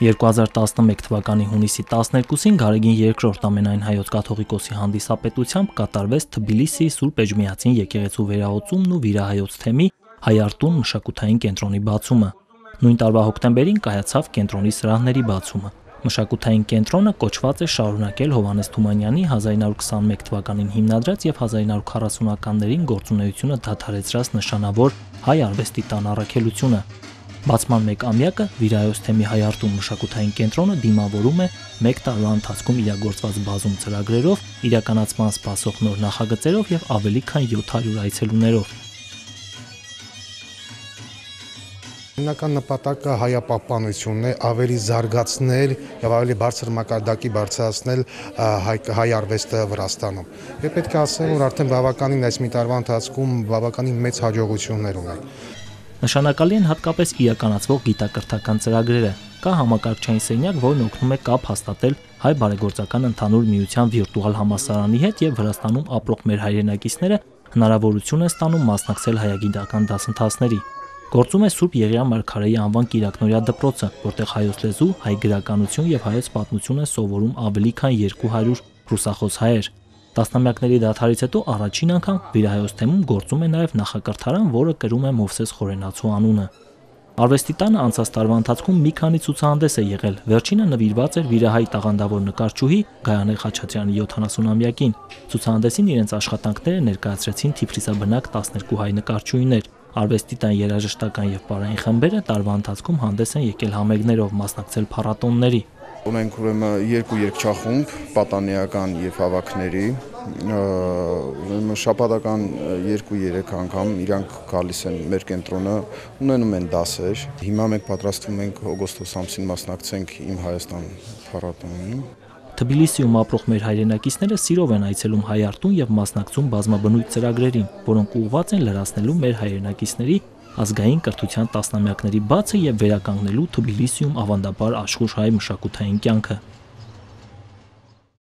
2011 թվականի հունիսի 12-ին Գարեգին II Ամենայն Հայոց Կաթողիկոսի հանդիսապետությամբ կատարվեց Թբիլիսիի Սուրբ Էջմիածին եկեղեցու վերահոսումն ու վիրահայոց թեմի Հայարտուն մշակութային կենտրոնի բացումը։ Նույն տարվա հոկտեմբերին կայացավ կենտրոնի սրահների բացումը։ Մշակութային կենտրոնը կոչված է շարունակել Հովհաննես Թումանյանի 1921 թվականին հիմնադրած եւ 1940-ականներին գործունեությունը դադարեցրած նշանավոր հայ արվեստի տան առաքելությունը։ Բացման մեկ ամյակը վիրահայոց թեմի Հայարտուն մշակութային կենտրոնը դիմավորում է մեկ տարվա ընթացքում իրագործված բազում ծրագրերով, իրականացման սպասող նոր նախագծերով եւ ավելի քան 700 այցելուներով։ Հիմնական նպատակը հայապահպանությունն է, ավելի զարգացնել եւ ավելի բարձր մակարդակի բարձրացնել հայ արվեստը Վրաստանում։ Եվ պետք է ասեմ, որ արդեն բավականին այս մի տարվա ընթացքում բավականին մեծ հաջողություններ ունենք։ Նշանակալի են հատկապես իրականացվող գիտակրթական ծրագրերը։ Կա համակարգչային սենյակ, որն օգնում է կապ հաստատել հայ բարեգործական ընդհանուր միության վիրտուալ համալսարանի հետ եւ Վրաստանում ապրող մեր հայրենակիցները հնարավորություն են ստանում մասնակցել հայագիտական դասընթացների։ Գործում է Սուրբ Եղիա Մարգարեի անվան կիրակնօրյա դպրոցը, որտեղ հայոց լեզու, հայ գրականություն եւ հայոց պատմություն են սովորում ավելի քան 200 ռուսախոս հայեր։ Տասնամյակների դադարից հետո առաջին անգամ վիրահայոց թեմում գործում է նաև նախակրթարան, որը կրում է Մովսես Խորենացու անունը։ Արվեստի տանը անցած տարվա ընթացքում մի քանի ցուցահանդես է եղել։ Վերջինը նվիրված էր վիրահայ տաղանդավոր նկարչուհի Գայանե Խաչատրյանի 70-ամյակին։ Ցուցահանդեսին իրենց աշխատանքները ներկայացրեցին Թիֆլիսաբնակ 12 հայ նկարչուհիներ։ Արվեստի տան երաժշտական եւ պարային խմբերը տարվա ընթացքում հանդես են եկել համերգներով, մասնակցել փառատոնների։ Ունենք ուրեմն երկու երգչախումբ, պատանեական եւ հավաքների, շաբաթական 2-3 անգամ իրանք գալիս են մեր կենտրոնը, ունենում են դասեր։ Հիմա մենք պատրաստվում ենք օգոստոս ամսին մասնակցենք Իմ Հայաստան փառատոնին։ Թբիլիսիում ապրող մեր հայրենակիցները սիրով են այցելում Հայարտուն եւ մասնակցում բազմաբնույթ ծրագրերին, որոնք ուղղված են լրացնելու մեր հայրենակիցների ազգային կրթության տասնամյակների բացը եւ վերականգնելու Թբիլիսիում ավանդաբար աշխուժ հայ մշակութային կյանքը։